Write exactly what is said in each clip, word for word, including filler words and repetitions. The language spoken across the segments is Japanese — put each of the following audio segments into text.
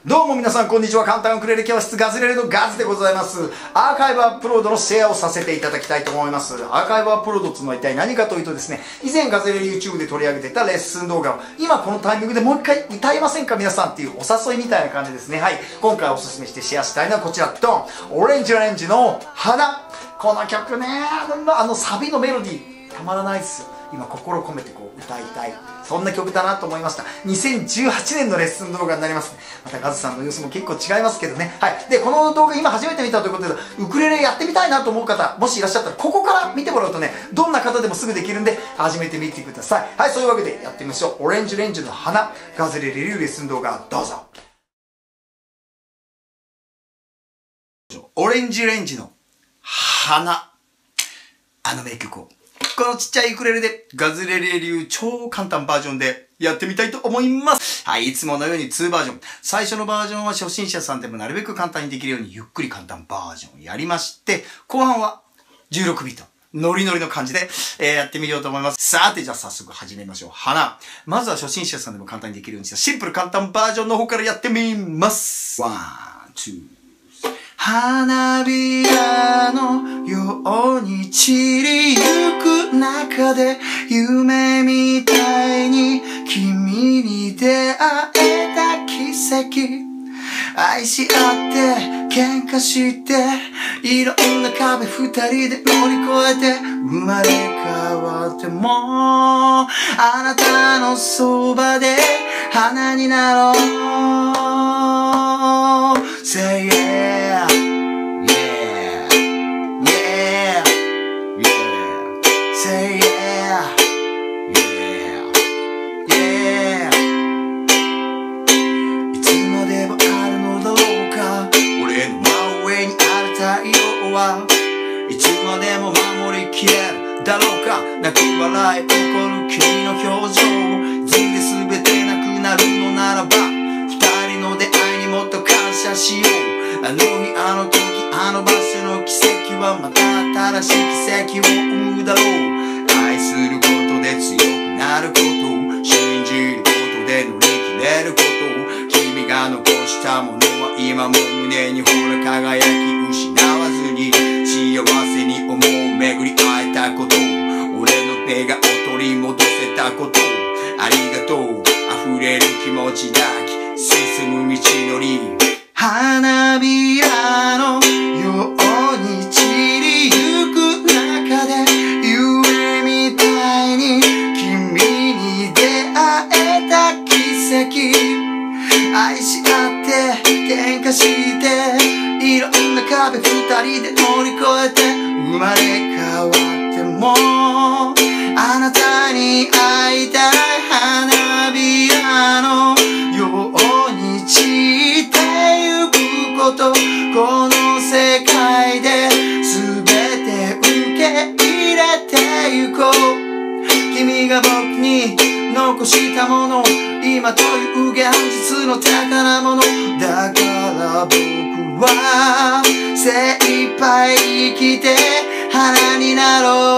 どうも皆さんこんにちは。簡単ウクレレ教室ガズレレのガズでございます。アーカイブアップロードのシェアをさせていただきたいと思います。アーカイブアップロードっていうのは一体何かというとですね、以前ガズレレ YouTube で取り上げていたレッスン動画を今このタイミングでもう一回歌いませんか皆さんっていうお誘いみたいな感じですね。はい。今回おすすめしてシェアしたいのはこちら。ドン！オレンジオレンジの花。この曲ね、あのサビのメロディーたまらないですよ。今心を込めてこう歌いたい、そんな曲だなと思いました。にせんじゅうはちねんのレッスン動画になりますね。またガズさんの様子も結構違いますけどね。はい。で、この動画今初めて見たということで、ウクレレやってみたいなと思う方、もしいらっしゃったら、ここから見てもらうとね、どんな方でもすぐできるんで、始めてみてください。はい、そういうわけでやってみましょう。オレンジレンジの花、ガズレレ流レッスン動画、どうぞ。オレンジレンジの花、あの名曲を。このちっちゃいウクレレでガズレレ流超簡単バージョンでやってみたいと思います。はい、いつものようににバージョン。最初のバージョンは初心者さんでもなるべく簡単にできるようにゆっくり簡単バージョンをやりまして、後半はじゅうろくビート。ノリノリの感じで、えー、やってみようと思います。さて、じゃあ早速始めましょう。花。まずは初心者さんでも簡単にできるようにしたシンプル簡単バージョンの方からやってみます。ワン、ツー。花びらのように散りゆく中で夢みたいに君に出会えた奇跡、愛し合って喧嘩していろんな壁二人で乗り越えて生まれ変わってもあなたのそばで花になろう。 Say yeah yeah yeah yeah Say yeah yeah yeah いつまでもあるのだろうか俺の真上にある太陽はいつまでも守りきれるだろうか。泣き笑い起こる君の表情いずれ全てなくなるのならば二人の出会いにもっと感謝しよう。あの日あの時あの場所の奇跡はまた新しい奇跡を生むだろう。愛することで強くなること、信じることで乗り切れること、君が残したものは今も胸にほら輝き失わずに幸せに思う巡り会えたこと、俺の笑顔取り戻せたこと、ありがとう溢れる気持ちだけ進む道のり、花びらのように散りゆく中で夢みたいに君に出会えた奇跡、愛し合って喧嘩していろんな壁二人で乗り越えて生まれ変わってもあなたに会いたい。花びらのように散ってゆくこと、この世界で全て受け入れてゆこう。君が僕に残したもの、今という現実の宝物だから僕は精一杯生きて花になろ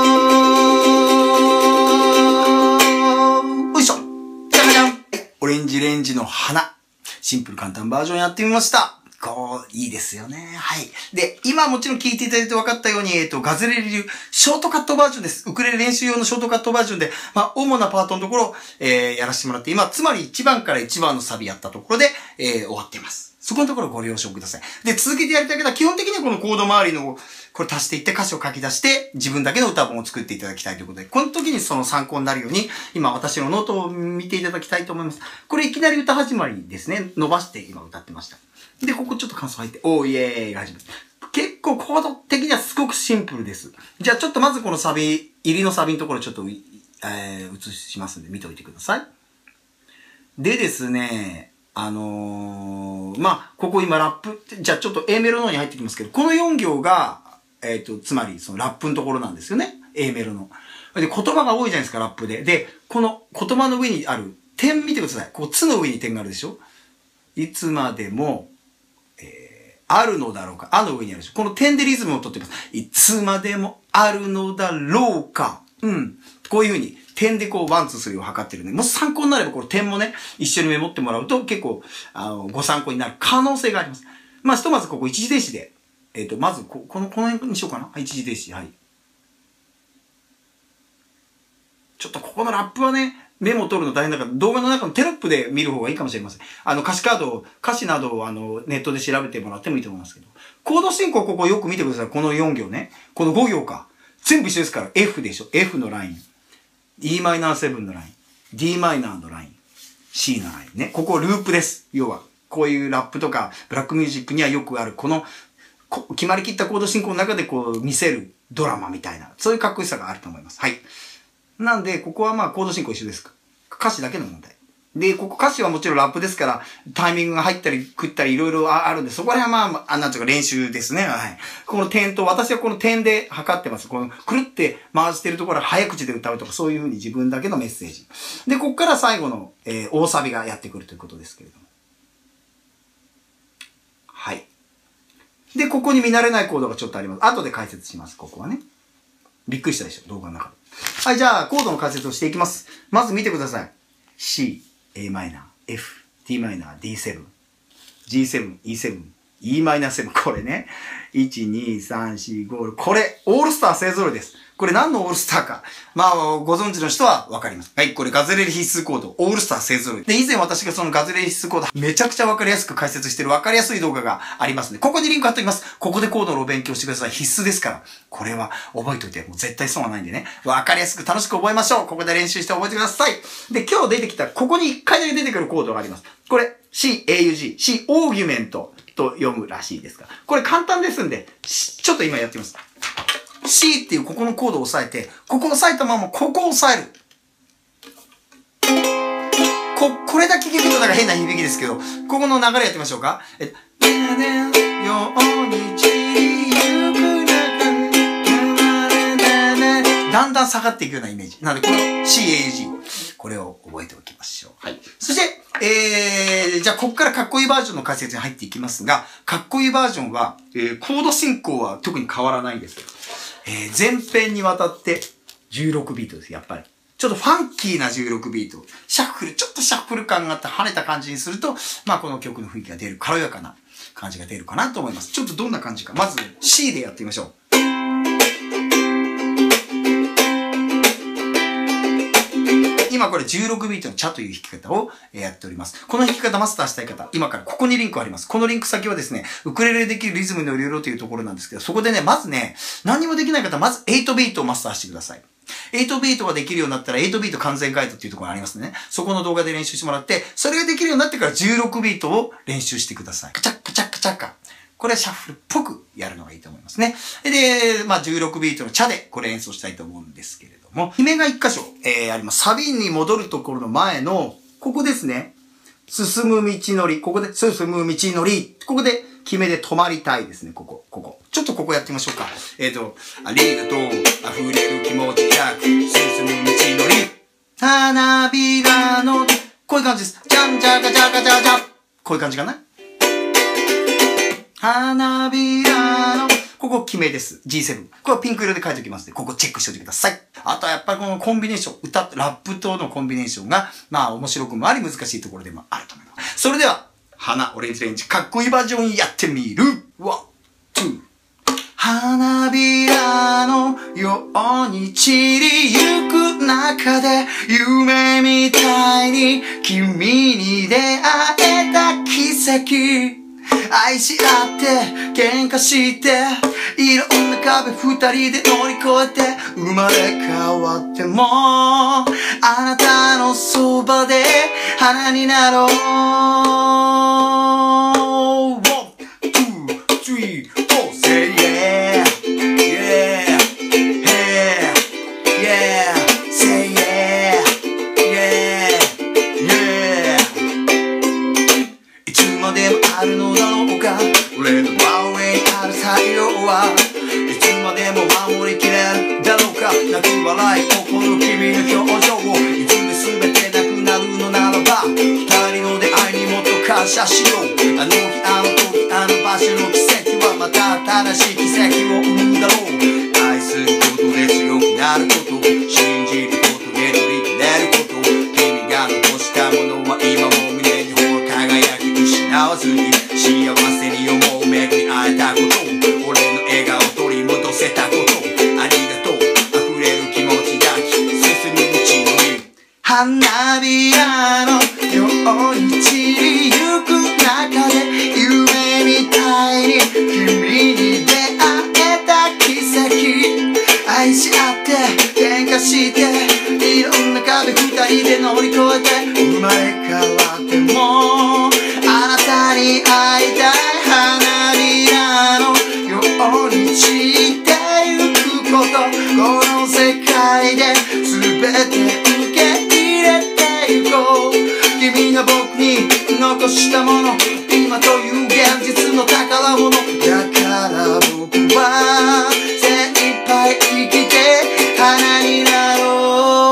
う。よいしょ。じゃじゃん。オレンジレンジの花。シンプル簡単バージョンやってみました。こう、いいですよね。はい。で、今もちろん聞いていただいて分かったように、えっと、ガズレレ流、ショートカットバージョンです。ウクレレ練習用のショートカットバージョンで、まあ、主なパートのところ、えー、やらせてもらって、今、つまりいちばんからいちばんのサビやったところで、えー、終わっています。そこのところご了承ください。で、続けてやりたいけど、基本的にはこのコード周りの、これ足していって歌詞を書き出して、自分だけの歌本を作っていただきたいということで、この時にその参考になるように、今私のノートを見ていただきたいと思います。これいきなり歌始まりですね。伸ばして今歌ってました。で、ここちょっと感想入って、おーイエーイが始まる。結構コード的にはすごくシンプルです。じゃあちょっとまずこのサビ、入りのサビのところちょっと、えー、映しますんで見ておいてください。でですね、あのー、まあ、ここ今ラップ、じゃあちょっと A メロの方に入ってきますけど、このよん行が、えっと、つまりそのラップのところなんですよね。A メロの。で、言葉が多いじゃないですか、ラップで。で、この言葉の上にある点見てください。こう、つの上に点があるでしょ？いつまでも、えー、あるのだろうか。あの上にあるでしょ。この点でリズムを取ってます。いつまでもあるのだろうか。 うん。こういう風に、点でこう、ワン、ツー、スリーを測ってるね。もし参考になれば、この点もね、一緒にメモってもらうと、結構、あの、ご参考になる可能性があります。まあ、ひとまずここ一時停止で、えっと、まずこ、この、この辺にしようかな。はい、一時停止。はい。ちょっとここのラップはね、メモを取るの大変だから、動画の中のテロップで見る方がいいかもしれません。あの、歌詞カードを、歌詞などをあの、ネットで調べてもらってもいいと思いますけど。コード進行ここよく見てください。このよん行ね。このご行か。全部一緒ですから。F でしょ。F のライン。イーマイナーセブン のライン。ディーマイナー のライン。C のラインね。ここループです。要は、こういうラップとか、ブラックミュージックにはよくある、この、こ決まりきったコード進行の中でこう見せるドラマみたいな、そういうかっこよさがあると思います。はい。なんで、ここはまあコード進行一緒ですか。歌詞だけの問題。で、ここ歌詞はもちろんラップですから、タイミングが入ったり食ったりいろいろあるんで、そこら辺はまあ、なんていうか練習ですね。はい。この点と、私はこの点で測ってます。この、くるって回してるところは早口で歌うとか、そういうふうに自分だけのメッセージ。で、ここから最後の、えー、大サビがやってくるということですけれども。はい。で、ここに見慣れないコードがちょっとあります。後で解説します、ここはね。びっくりしたでしょ、動画の中で。はい、じゃあ、コードの解説をしていきます。まず見てください。C、A マイナー、F、D マイナー、ディーセブン、ジーセブン、イーセブン、イーマイナーセブン。これね。いち、に、さん、よん、ご、ろく。これ、オールスター勢揃いです。これ何のオールスターか。まあ、ご存知の人はわかります。はい、これガズレレ必須コード。オールスター勢揃い。で、以前私がそのガズレレ必須コード、めちゃくちゃわかりやすく解説してるわかりやすい動画がありますので、ここにリンク貼っておきます。ここでコードのお勉強してください。必須ですから。これは覚えておいて、もう絶対損はないんでね。わかりやすく楽しく覚えましょう。ここで練習して覚えてください。で、今日出てきた、ここにいっかいだけ出てくるコードがあります。これ、C、エーユージー、C、オーギュメントと読むらしいですが。これ簡単ですんで、ちょっと今やってみます。C っていうここのコードを押さえて、ここを押さえたままここを押さえる。こ、これだけ聞くとなんか変な響きですけど、ここの流れやってみましょうか。えっと、だんだん下がっていくようなイメージ。なので、この C、エーユージー。これを覚えておきましょう。はい。そして、えー、じゃあ、ここからかっこいいバージョンの解説に入っていきますが、かっこいいバージョンは、えー、コード進行は特に変わらないんです。えー、前編にわたってじゅうろくビートです、やっぱり。ちょっとファンキーなじゅうろくビート。シャッフル、ちょっとシャッフル感があって跳ねた感じにすると、まあこの曲の雰囲気が出る、軽やかな感じが出るかなと思います。ちょっとどんな感じか。まず C でやってみましょう。今これじゅうろくビートのチャという弾き方をやっております。この弾き方マスターしたい方、今からここにリンクあります。このリンク先はですね、ウクレレでできるリズムのいろいろというところなんですけど、そこでね、まずね、何もできない方はまずはちビートをマスターしてください。はちビートができるようになったらはちビート完全ガイドっていうところがありますね。そこの動画で練習してもらって、それができるようになってからじゅうろくビートを練習してください。カチャッカチャッカチャッカ。これはシャッフルっぽくやるのがいいと思いますね。で、まあじゅうろくビートのチャでこれ演奏したいと思うんですけれども、決めが一箇所、えー、あります。サビに戻るところの前の、ここですね。進む道のり。ここで、進む道のり。ここで、決めで止まりたいですね。ここ、ここ。ちょっとここやってみましょうか。えっと、ありがとう、溢れる気持ちやく、進む道のり。花びらの、こういう感じです。じゃんじゃかじゃかじゃじゃ。こういう感じかな。花びらの、ここ決めです。ジーセブン。これはピンク色で書いておきますので、ここチェックしておいてください。あとはやっぱりこのコンビネーション、歌、ラップとのコンビネーションが、まあ面白くもあり難しいところでもあると思います。それでは、花オレンジレンジかっこいいバージョンやってみる。ワン、ツー。花びらのように散りゆく中で夢みたいに君に出会えた奇跡。愛し合って喧嘩していろんな壁二人で乗り越えて生まれ変わってもあなたのそばで花になろう。俺の真上にある太陽はいつまでも守りきれるだろうか。泣き笑い起こる君の表情をいつで全てなくなるのならば二人の出会いにもっと感謝しよう。あの日あの時あの場所の奇跡はまた新しい奇跡を生むだろう。愛することで強くなること追い散りゆく中で夢みたいに君に出会えた奇跡愛し合って喧嘩していろんな壁二人で乗り越えて生まれ変わってもあなたに会いたい花びらのように散ってゆくことこの世界で全て受け入れてゆこう君が僕に残したもの今という現実の宝物だから僕は精一杯生きて花になろ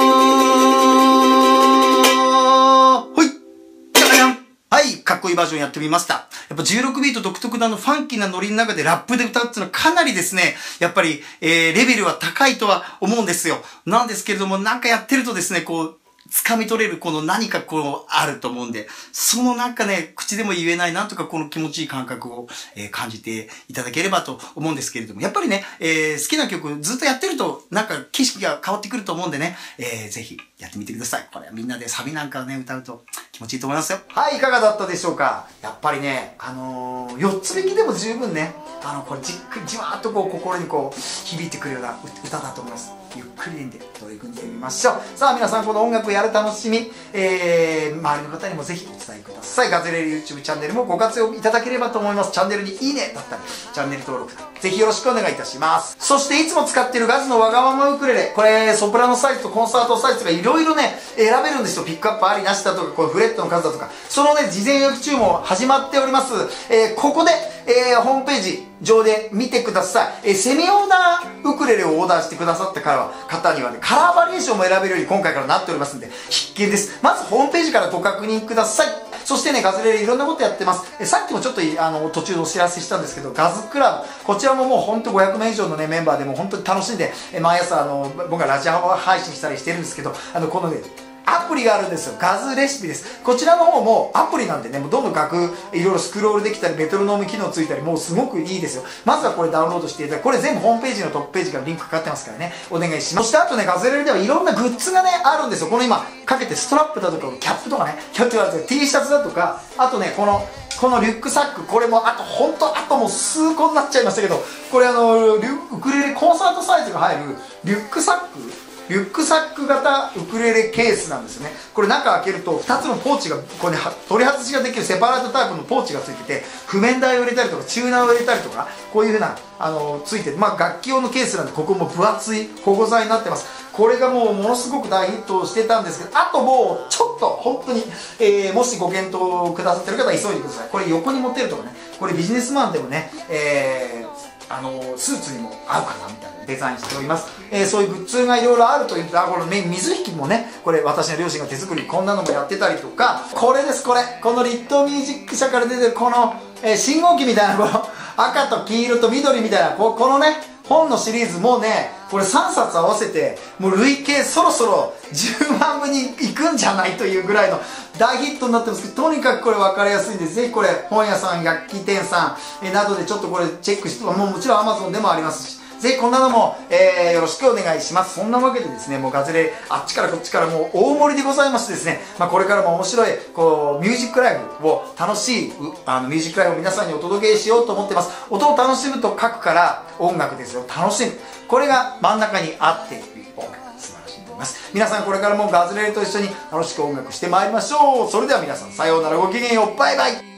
うほいじゃじゃんはい、かっこいいバージョンやってみました。やっぱじゅうろくビート独特なあのファンキーなノリの中でラップで歌うっていうのはかなりですね、やっぱり、えー、レベルは高いとは思うんですよ。なんですけれども、なんかやってるとですね、こう、掴み取れるこの何かこうあると思うんで、そのなんかね、口でも言えないなんとかこの気持ちいい感覚を、えー、感じていただければと思うんですけれども、やっぱりね、えー、好きな曲ずっとやってるとなんか景色が変わってくると思うんでね、えー、ぜひやってみてください。これはみんなでサビなんかね、歌うと気持ちいいと思いますよ。はい、いかがだったでしょうか。やっぱりね、あのー、よっつ引きでも十分ね、あの、これじっくりじわーっとこう心にこう響いてくるような歌だと思います。ゆっくりでいいんで取り組んでみましょう。さあ皆さんこの音楽をやる楽しみ、えー、周りの方にもぜひお伝えください。ガズレレ YouTube チャンネルもご活用いただければと思います。チャンネルにいいねだったり、チャンネル登録ぜひよろしくお願いいたします。そしていつも使っているガズのわがままウクレレ、これソプラノサイズとコンサートサイズとかいろいろね選べるんですよ。ピックアップありなしだとか、これフレットの数だとか、そのね事前予約注文始まっております。えー、ここで、えー、ホームページ上で見てください。えー、セミオーダーウクレレをオーダーしてくださったからは方にはね、カラーバリエーションも選べるように今回からなっておりますんで必見です。まずホームページからご確認ください。そしてね、ガズレレいろんなことやってます。えさっきもちょっとあの途中でお知らせしたんですけど、ガズクラブ、こちらももうほんとごひゃくめい以上のねメンバーでもう本当に楽しんで、え毎朝あの僕がラジオ配信したりしてるんですけど、あのこのねアプリがあるんですよ。ガズレシピです。こちらの方もアプリなんでね、もうどんどん楽いろいろスクロールできたりメトロノーム機能ついたり、もうすごくいいですよ。まずはこれダウンロードしていただいて、これ全部ホームページのトップページからリンクかかってますからね、お願いします。そしてあとね、ガズレレではいろんなグッズがねあるんですよ。この今かけてストラップだとかキャップとかね、キャップとか T シャツだとか、あとねこのこのリュックサック、これもあと本当あともう数個になっちゃいましたけど、これあのウクレレコンサートサイズが入るリュックサックリュックサック型ウクレレケースなんですよね。これ中開けるとふたつのポーチがこれ、ね、取り外しができるセパラートタイプのポーチがついてて、譜面台を入れたりとかチューナーを入れたりとか、こういうふうなあのついてて、まあ楽器用のケースなんでここも分厚い保護材になってます。これがもうものすごく大ヒットしてたんですけど、あともうちょっと本当に、えー、もしご検討くださってる方は急いでください。これ横に持てるとかね、これビジネスマンでもね、えーあのスーツにも合うかなみたいなデザインしております。えー、そういうグッズがいろいろあるという、あこの水引もね、これ私の両親が手作りこんなのもやってたりとか、これですこれこのリットーミュージック社から出てるこの、えー、信号機みたいなこの赤と黄色と緑みたいなこ, このね本のシリーズもうね、これさんさつ合わせてもう累計そろそろじゅうまんぶにいくんじゃないというぐらいの大ヒットになってますけど、とにかくこれ分かりやすいんで、ぜひこれ本屋さん、楽器店さん、えー、などでちょっとこれチェックして、もうもちろん アマゾン でもありますし、ぜひこんなのも、えー、よろしくお願いします。そんなわけでですね、もうガズレレあっちからこっちからもう大盛りでございましてですね、まあ、これからも面白いこうミュージックライブを楽しいあのミュージックライブを皆さんにお届けしようと思ってます。音を楽しむと書くから音楽ですよ、楽しむ、これが真ん中にあっている音楽、素晴らしいと思います。皆さんこれからもガズレレと一緒に楽しく音楽してまいりましょう。それでは皆さんさようなら、ごきげんよう、バイバイ。